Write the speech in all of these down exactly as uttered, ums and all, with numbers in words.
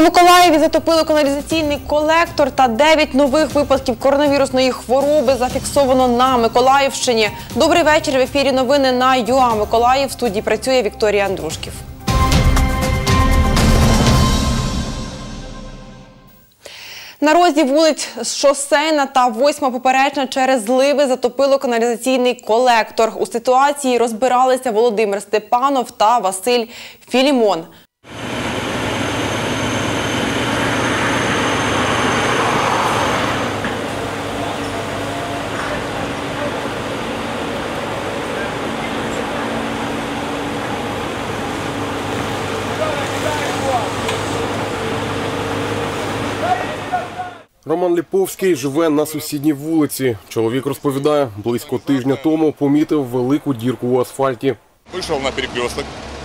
Миколаєві затопило каналізаційний колектор та дев'ять нових випадків коронавірусної хвороби зафіксовано на Миколаївщині. Добрий вечір. В ефірі новини на ЮА Миколаїв. В студії працює Вікторія Андрушків. На розі вулиць Шосейна та восьма Поперечна через зливи затопило каналізаційний колектор. У ситуації розбиралися Володимир Степанов та Василь Філімон. Роман Ліповський живе на сусідній вулиці. Чоловік розповідає, близько тижня тому помітив велику дірку у асфальті. Вийшов на перекресток.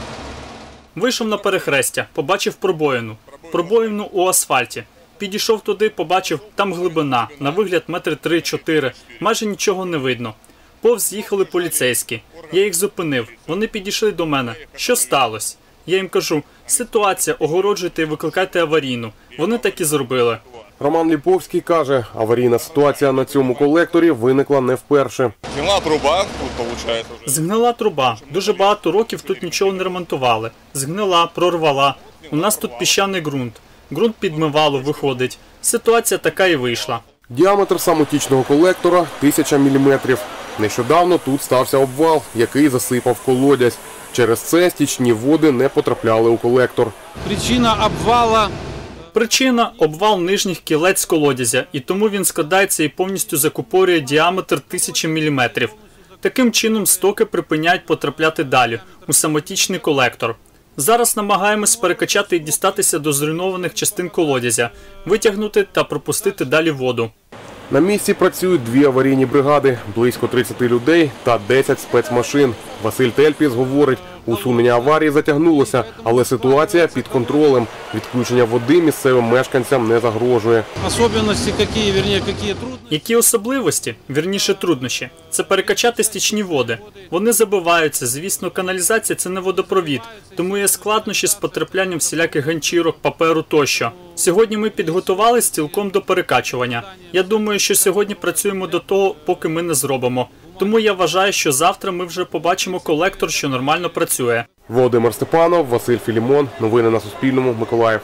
Вийшов на перехрестя, побачив пробоїну. Пробоїну у асфальті. Підійшов туди, побачив, там глибина, на вигляд метри три-чотири, майже нічого не видно. Повз їхали поліцейські. Я їх зупинив. Вони підійшли до мене. Що сталося? Я їм кажу, ситуація, огороджуйте і викликайте аварійну. Вони так і зробили. Роман Ліповський каже, аварійна ситуація на цьому колекторі виникла не вперше. Згнила труба, тут виходить. Згнила труба. Дуже багато років тут нічого не ремонтували. Згнила, прорвала. У нас тут піщаний ґрунт. Ґрунт підмивало, виходить. Ситуація така і вийшла. Діаметр самотічного колектора – тисяча міліметрів. Нещодавно тут стався обвал, який засипав колодязь. Через це стічні води не потрапляли у колектор. Причина обвала... Причина – обвал нижніх кілець колодязя, і тому він складається і повністю закупорює діаметр тисячі міліметрів. Таким чином стоки припиняють потрапляти далі, у самотічний колектор. Зараз намагаємось перекачати і дістатися до зруйнованих частин колодязя, витягнути та пропустити далі воду. На місці працюють дві аварійні бригади, близько тридцяти людей та десять спецмашин. Василь Тельпіс говорить, усунення аварії затягнулося, але ситуація під контролем. Відключення води місцевим мешканцям не загрожує. Особливості які, вірніше, які трудності? Які особливості, вірніше труднощі? Це перекачати стічні води. Вони забиваються, звісно, каналізація – це не водопровід, тому є складнощі з потраплянням всіляких ганчірок, паперу тощо. Сьогодні ми підготувалися цілком до перекачування. Я думаю, що сьогодні працюємо до того, поки ми не зробимо. Тому я вважаю, що завтра ми вже побачимо колектор, що нормально працює. Володимир Степанов, Василь Філімон. Новини на Суспільному. Миколаїв.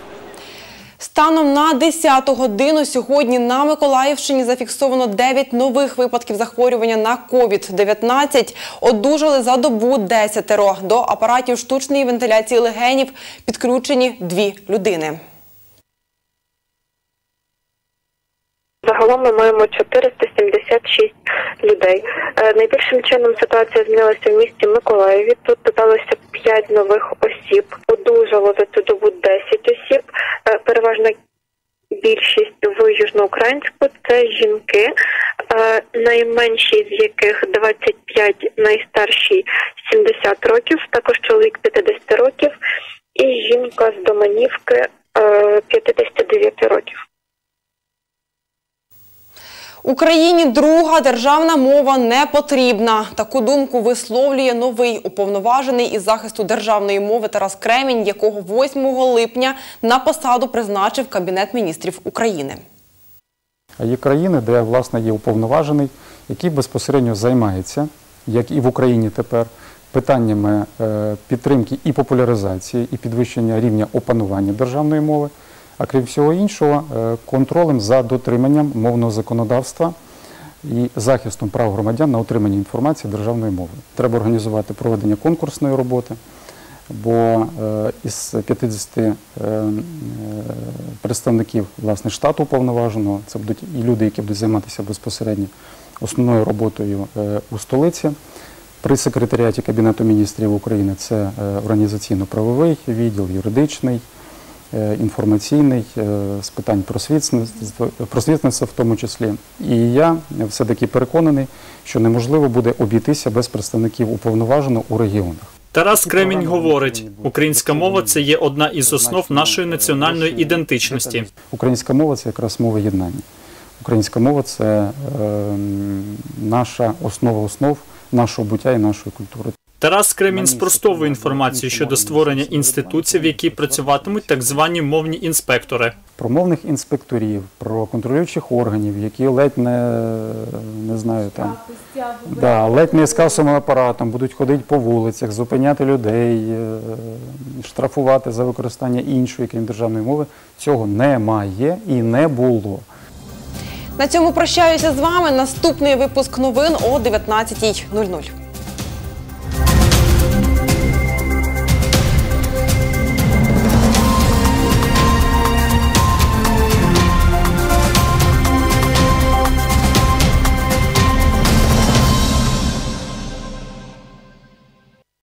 Станом на десяту годину сьогодні на Миколаївщині зафіксовано дев'ять нових випадків захворювання на ковід дев'ятнадцять. Одужали за добу десятеро. До апаратів штучної вентиляції легенів підключені дві людини. Загалом ми маємо чотириста сімдесят шість людей. Найбільшим чином ситуація змінилася в місті Миколаєві. Тут додалося п'ять нових осіб. Одужало за цю добу десять осіб. Переважна більшість в Южноукраїнську – це жінки, найменші з яких двадцять п'ять, найстарші сімдесят років, також чоловік п'ятдесят років і жінка з Доманівки п'ятдесят дев'ять років. Україні друга державна мова не потрібна. Таку думку висловлює новий уповноважений із захисту державної мови Тарас Кремінь, якого восьмого липня на посаду призначив Кабінет міністрів України. Є країни, де, власне, є уповноважений, який безпосередньо займається, як і в Україні тепер, питаннями підтримки і популяризації, і підвищення рівня опанування державної мови, а крім всього іншого, контролем за дотриманням мовного законодавства і захистом прав громадян на отримання інформації державною мовою. Треба організувати проведення конкурсної роботи, бо із п'ятдесяти представників, власне, штату уповноваженого, це будуть і люди, які будуть займатися безпосередньо основною роботою у столиці. При секретаріаті Кабінету міністрів України це організаційно-правовий відділ, юридичний, інформаційний, з питань просвітництва в тому числі. І я все-таки переконаний, що неможливо буде обійтися без представників уповноваженого у регіонах. Тарас Кремінь говорить, українська мова – це є одна із основ нашої національної ідентичності. Українська мова – це якраз мова єднання. Українська мова – це наша основа основ нашого буття і нашої культури. Тарас Кремінь спростовує інформацію щодо створення інституцій, в якій працюватимуть так звані мовні інспектори. Про мовних інспекторів, про контролюючих органів, які ледь не, не знаю, там, да, ледь не з касовим апаратом будуть ходити по вулицях, зупиняти людей, штрафувати за використання іншої, крім державної мови. Цього немає і не було. На цьому прощаюся з вами. Наступний випуск новин о дев'ятнадцятій нуль нуль.